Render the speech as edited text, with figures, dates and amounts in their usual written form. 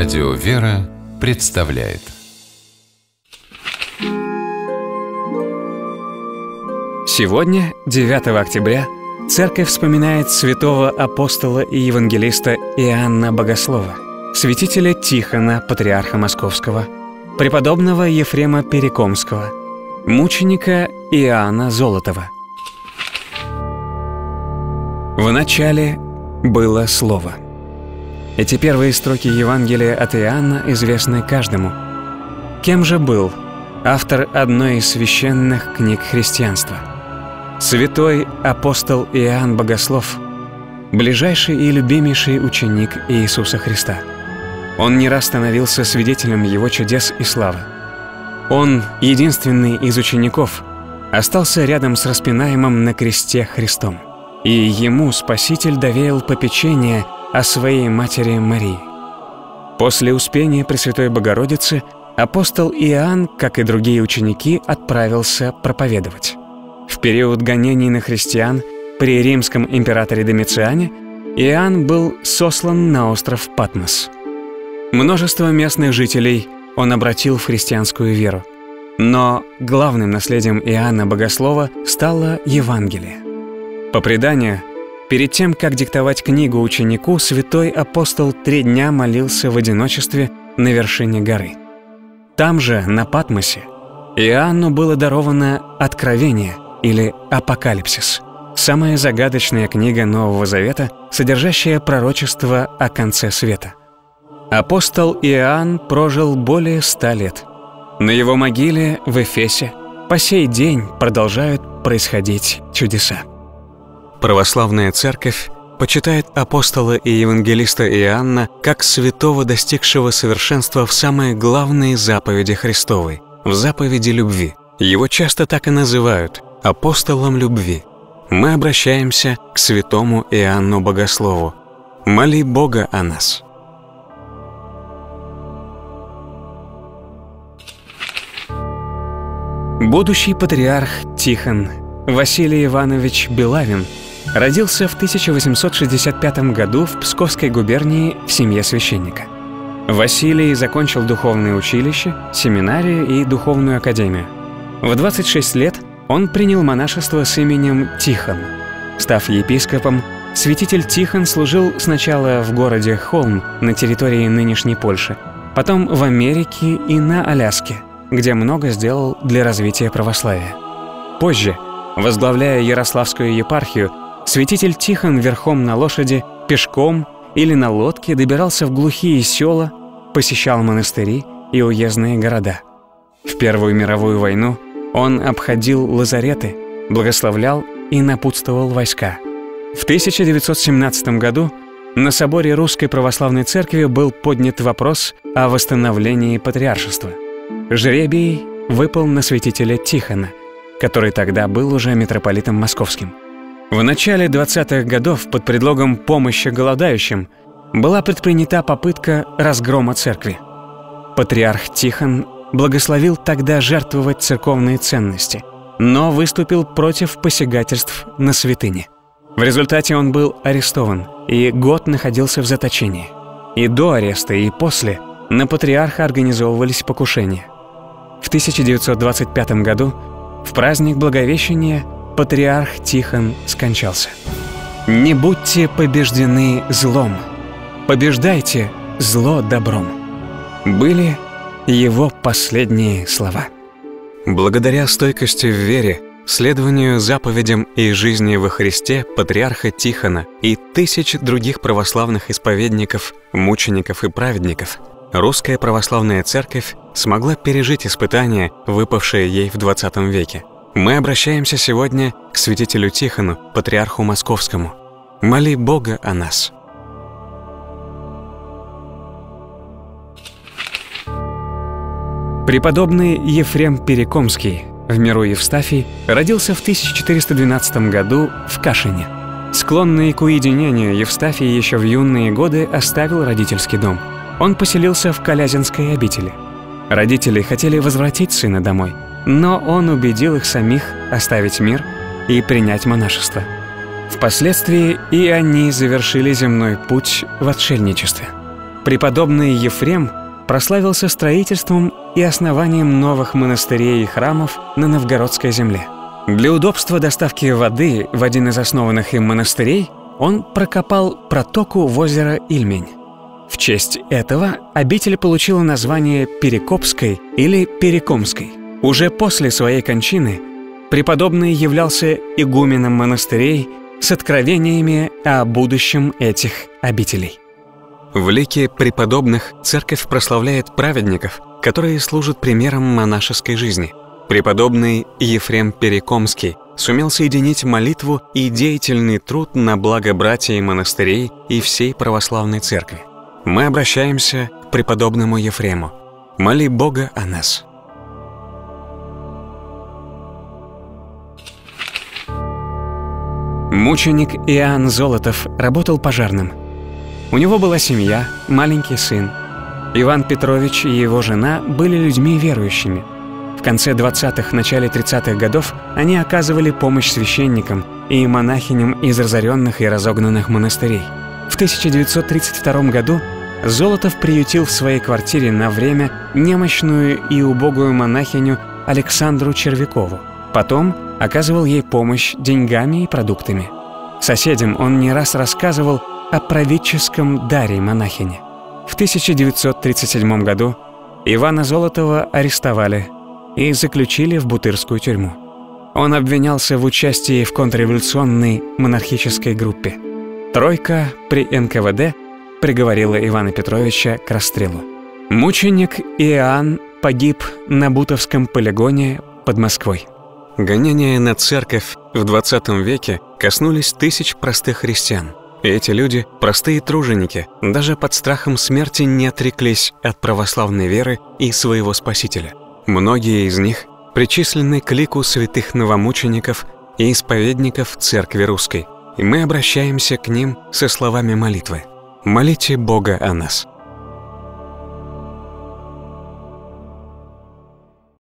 Радио «Вера» представляет. Сегодня, 9 октября, Церковь вспоминает святого апостола и евангелиста Иоанна Богослова, святителя Тихона, патриарха Московского, преподобного Ефрема Перекомского, мученика Иоанна Золотого. В начале было Слово. Эти первые строки Евангелия от Иоанна известны каждому. Кем же был автор одной из священных книг христианства? Святой апостол Иоанн Богослов, ближайший и любимейший ученик Иисуса Христа. Он не раз становился свидетелем Его чудес и славы. Он, единственный из учеников, остался рядом с распинаемым на кресте Христом, и ему Спаситель доверил попечение о своей матери Марии. После Успения Пресвятой Богородицы апостол Иоанн, как и другие ученики, отправился проповедовать. В период гонений на христиан при римском императоре Домициане Иоанн был сослан на остров Патмос. Множество местных жителей он обратил в христианскую веру. Но главным наследием Иоанна Богослова стало Евангелие. По преданию, перед тем, как диктовать книгу ученику, святой апостол 3 дня молился в одиночестве на вершине горы. Там же, на Патмосе, Иоанну было даровано Откровение или Апокалипсис, самая загадочная книга Нового Завета, содержащая пророчество о конце света. Апостол Иоанн прожил более 100 лет. На его могиле в Эфесе по сей день продолжают происходить чудеса. Православная Церковь почитает апостола и евангелиста Иоанна как святого, достигшего совершенства в самой главной заповеди Христовой, в заповеди любви. Его часто так и называют – апостолом любви. Мы обращаемся к святому Иоанну Богослову. Моли Бога о нас. Будущий патриарх Тихон Василий Иванович Белавин родился в 1865 году в Псковской губернии в семье священника. Василий закончил духовное училище, семинарию и духовную академию. В 26 лет он принял монашество с именем Тихон. Став епископом, святитель Тихон служил сначала в городе Холм на территории нынешней Польши, потом в Америке и на Аляске, где много сделал для развития православия. Позже, возглавляя Ярославскую епархию, святитель Тихон верхом на лошади, пешком или на лодке добирался в глухие села, посещал монастыри и уездные города. В Первую мировую войну он обходил лазареты, благословлял и напутствовал войска. В 1917 году на соборе Русской Православной Церкви был поднят вопрос о восстановлении патриаршества. Жребий выпал на святителя Тихона, который тогда был уже митрополитом московским. В начале 20-х годов под предлогом помощи голодающим была предпринята попытка разгрома церкви. Патриарх Тихон благословил тогда жертвовать церковные ценности, но выступил против посягательств на святыни. В результате он был арестован и год находился в заточении. И до ареста, и после на патриарха организовывались покушения. В 1925 году, в праздник Благовещения, патриарх Тихон скончался. «Не будьте побеждены злом, побеждайте зло добром» были его последние слова. Благодаря стойкости в вере, следованию заповедям и жизни во Христе патриарха Тихона и тысяч других православных исповедников, мучеников и праведников, Русская Православная Церковь смогла пережить испытания, выпавшие ей в 20 веке. Мы обращаемся сегодня к святителю Тихону, патриарху Московскому. Моли Бога о нас. Преподобный Ефрем Перекомский, в миру Евстафий, родился в 1412 году в Кашине. Склонный к уединению, Евстафий еще в юные годы оставил родительский дом. Он поселился в Калязинской обители. Родители хотели возвратить сына домой, но он убедил их самих оставить мир и принять монашество. Впоследствии и они завершили земной путь в отшельничестве. Преподобный Ефрем прославился строительством и основанием новых монастырей и храмов на новгородской земле. Для удобства доставки воды в один из основанных им монастырей он прокопал протоку в озеро Ильмень. В честь этого обитель получила название Перекопской или Перекомской. Уже после своей кончины преподобный являлся игуменом монастырей с откровениями о будущем этих обителей. В лике преподобных церковь прославляет праведников, которые служат примером монашеской жизни. Преподобный Ефрем Перекомский сумел соединить молитву и деятельный труд на благо братьев монастырей и всей православной церкви. Мы обращаемся к преподобному Ефрему. Моли Бога о нас. Мученик Иоанн Золотов работал пожарным. У него была семья, маленький сын. Иван Петрович и его жена были людьми верующими. В конце 20-х, начале 30-х годов они оказывали помощь священникам и монахиням из разоренных и разогнанных монастырей. В 1932 году Золотов приютил в своей квартире на время немощную и убогую монахиню Александру Червякову. Потом оказывал ей помощь деньгами и продуктами. Соседям он не раз рассказывал о праведческом даре монахини. В 1937 году Ивана Золотова арестовали и заключили в Бутырскую тюрьму. Он обвинялся в участии в контрреволюционной монархической группе. Тройка при НКВД приговорила Ивана Петровича к расстрелу. Мученик Иоанн погиб на Бутовском полигоне под Москвой. Гонения на церковь в 20 веке коснулись тысяч простых христиан. И эти люди, простые труженики, даже под страхом смерти не отреклись от православной веры и своего Спасителя. Многие из них причислены к лику святых новомучеников и исповедников Церкви Русской, и мы обращаемся к ним со словами молитвы. Молите Бога о нас.